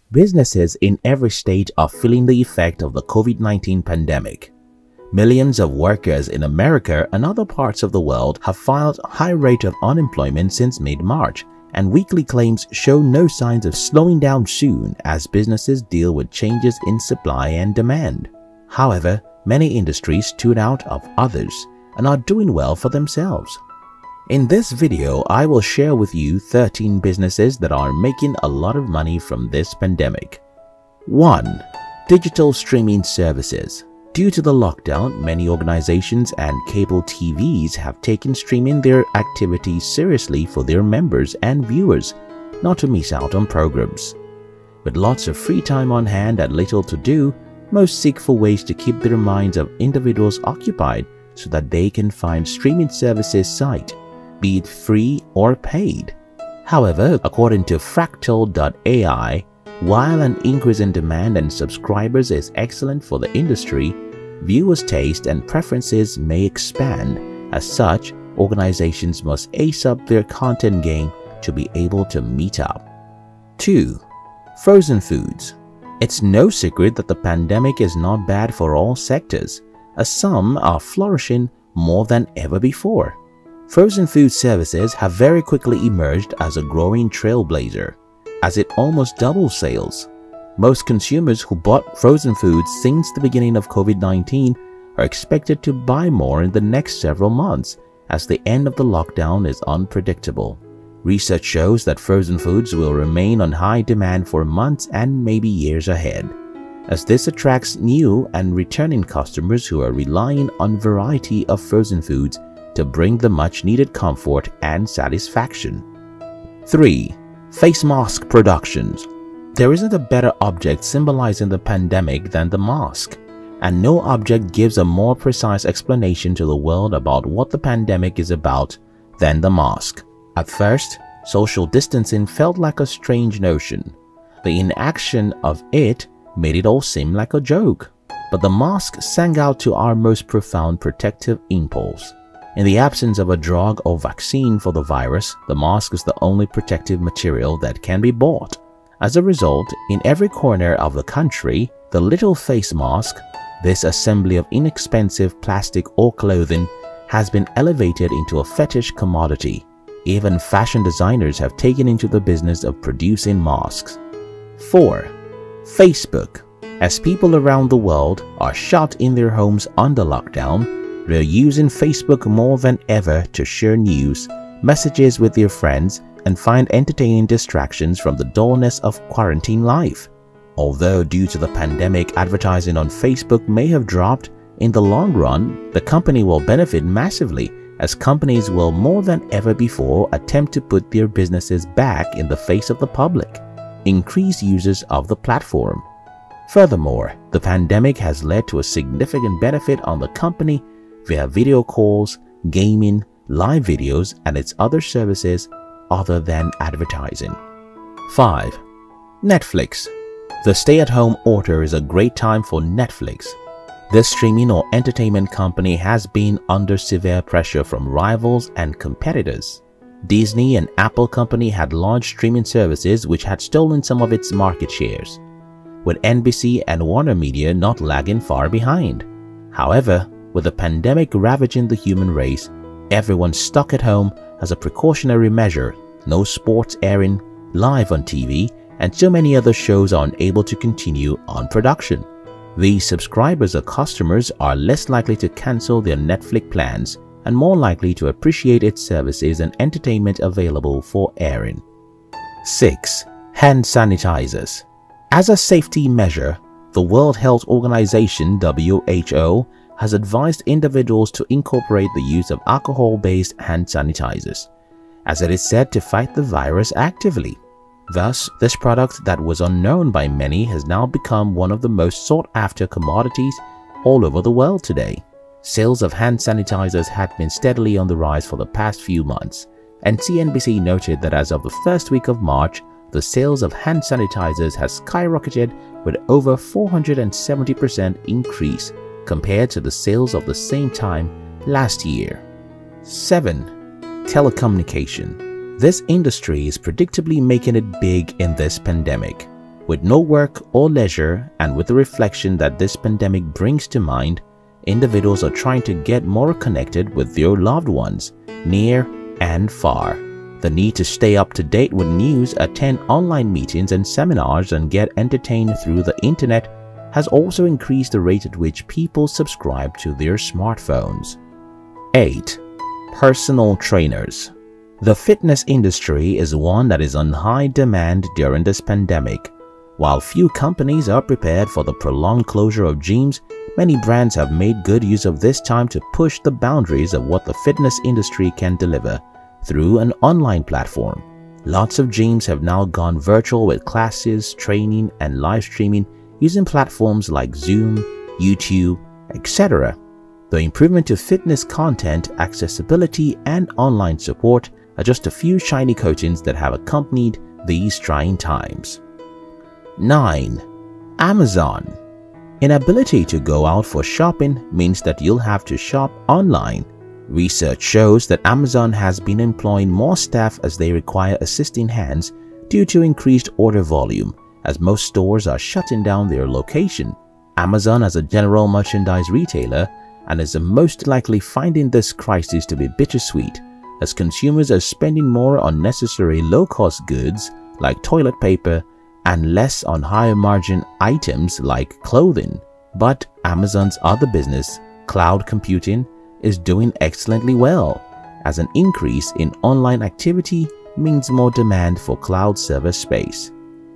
Businesses in every state are feeling the effect of the COVID-19 pandemic. Millions of workers in America and other parts of the world have filed a high rate of unemployment since mid-March, and weekly claims show no signs of slowing down soon as businesses deal with changes in supply and demand. However, many industries stood out of others and are doing well for themselves. In this video, I will share with you 13 businesses that are making a lot of money from this pandemic. 1. Digital streaming services. Due to the lockdown, many organizations and cable TVs have taken streaming their activities seriously for their members and viewers, not to miss out on programs. With lots of free time on hand and little to do, most seek for ways to keep their minds of individuals occupied so that they can find streaming services site, be it free or paid. However, according to Fractal.ai, while an increase in demand and subscribers is excellent for the industry, viewers' taste and preferences may expand. As such, organizations must ace up their content game to be able to meet up. 2. Frozen foods. It's no secret that the pandemic is not bad for all sectors, as some are flourishing more than ever before. Frozen food services have very quickly emerged as a growing trailblazer, as it almost doubles sales. Most consumers who bought frozen foods since the beginning of COVID-19 are expected to buy more in the next several months, as the end of the lockdown is unpredictable. Research shows that frozen foods will remain on high demand for months and maybe years ahead, as this attracts new and returning customers who are relying on a variety of frozen foods to bring the much-needed comfort and satisfaction. 3. Face mask productions. There isn't a better object symbolizing the pandemic than the mask, and no object gives a more precise explanation to the world about what the pandemic is about than the mask. At first, social distancing felt like a strange notion. The inaction of it made it all seem like a joke. But the mask sang out to our most profound protective impulse. In the absence of a drug or vaccine for the virus, the mask is the only protective material that can be bought. As a result, in every corner of the country, the little face mask, this assembly of inexpensive plastic or clothing, has been elevated into a fetish commodity. Even fashion designers have taken into the business of producing masks. 4. Facebook. As people around the world are shut in their homes under lockdown, they're using Facebook more than ever to share news, messages with their friends, and find entertaining distractions from the dullness of quarantine life. Although due to the pandemic, advertising on Facebook may have dropped, in the long run, the company will benefit massively, as companies will more than ever before attempt to put their businesses back in the face of the public, increase users of the platform. Furthermore, the pandemic has led to a significant benefit on the company via video calls, gaming, live videos, and its other services other than advertising. 5. Netflix. The stay-at-home order is a great time for Netflix. This streaming or entertainment company has been under severe pressure from rivals and competitors. Disney and Apple company had launched streaming services which had stolen some of its market shares, with NBC and Warner Media not lagging far behind. However, with the pandemic ravaging the human race, everyone stuck at home as a precautionary measure, no sports airing live on TV, and so many other shows are unable to continue on production. These subscribers or customers are less likely to cancel their Netflix plans and more likely to appreciate its services and entertainment available for airing. 6. Hand sanitizers. As a safety measure, the World Health Organization (WHO) has advised individuals to incorporate the use of alcohol-based hand sanitizers, as it is said to fight the virus actively. Thus, this product that was unknown by many has now become one of the most sought-after commodities all over the world today. Sales of hand sanitizers had been steadily on the rise for the past few months, and CNBC noted that as of the first week of March, the sales of hand sanitizers has skyrocketed with over 470% increase compared to the sales of the same time last year. 7. Telecommunication. This industry is predictably making it big in this pandemic. With no work or leisure, and with the reflection that this pandemic brings to mind, individuals are trying to get more connected with their loved ones, near and far. The need to stay up to date with news, attend online meetings and seminars, and get entertained through the internet has also increased the rate at which people subscribe to their smartphones. 8. Personal trainers. The fitness industry is one that is on high demand during this pandemic. While few companies are prepared for the prolonged closure of gyms, many brands have made good use of this time to push the boundaries of what the fitness industry can deliver through an online platform. Lots of gyms have now gone virtual with classes, training, and live streaming using platforms like Zoom, YouTube, etc. The improvement to fitness content, accessibility, and online support are just a few shiny coatings that have accompanied these trying times. 9. Amazon. Inability to go out for shopping means that you'll have to shop online. Research shows that Amazon has been employing more staff as they require assisting hands due to increased order volume, as most stores are shutting down their location. Amazon as a general merchandise retailer and is most likely finding this crisis to be bittersweet, as consumers are spending more on necessary low-cost goods like toilet paper and less on higher margin items like clothing. But Amazon's other business, cloud computing, is doing excellently well, as an increase in online activity means more demand for cloud server space.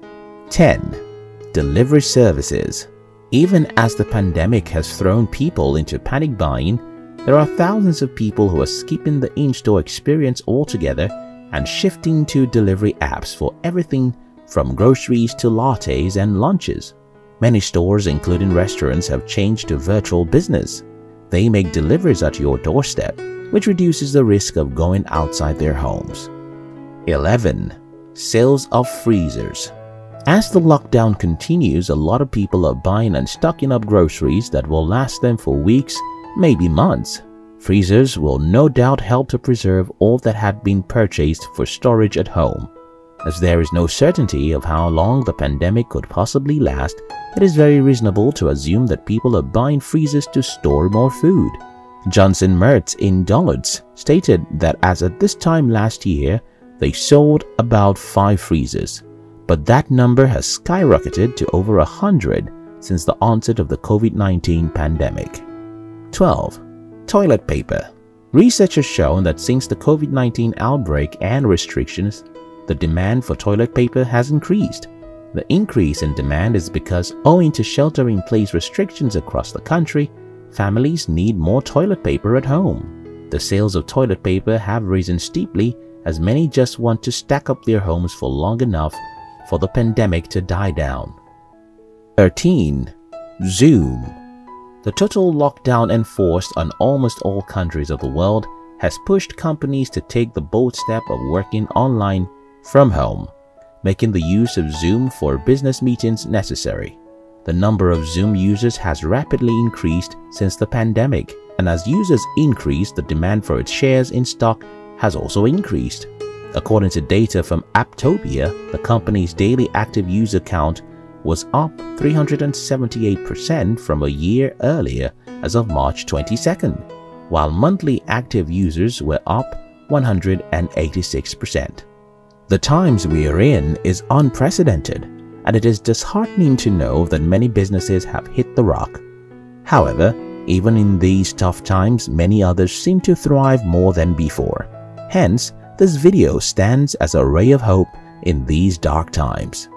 10. Delivery services. Even as the pandemic has thrown people into panic buying, there are thousands of people who are skipping the in-store experience altogether and shifting to delivery apps for everything from groceries to lattes and lunches. Many stores, including restaurants, have changed to virtual business. They make deliveries at your doorstep, which reduces the risk of going outside their homes. 11. Sales of freezers. As the lockdown continues, a lot of people are buying and stocking up groceries that will last them for weeks, maybe months. Freezers will no doubt help to preserve all that had been purchased for storage at home. As there is no certainty of how long the pandemic could possibly last, it is very reasonable to assume that people are buying freezers to store more food. Johnson Mertz in Dullards stated that as at this time last year, they sold about 5 freezers. But that number has skyrocketed to over 100 since the onset of the COVID-19 pandemic. 12. Toilet paper. Research has shown that since the COVID-19 outbreak and restrictions, the demand for toilet paper has increased. The increase in demand is because, owing to shelter-in-place restrictions across the country, families need more toilet paper at home. The sales of toilet paper have risen steeply as many just want to stack up their homes for long enough for the pandemic to die down. 13. Zoom. The total lockdown enforced on almost all countries of the world has pushed companies to take the bold step of working online from home, making the use of Zoom for business meetings necessary. The number of Zoom users has rapidly increased since the pandemic, and as users increase, the demand for its shares in stock has also increased. According to data from Apptopia, the company's daily active user count was up 378% from a year earlier as of March 22nd, while monthly active users were up 186%. The times we are in is unprecedented, and it is disheartening to know that many businesses have hit the rock. However, even in these tough times, many others seem to thrive more than before. Hence, this video stands as a ray of hope in these dark times.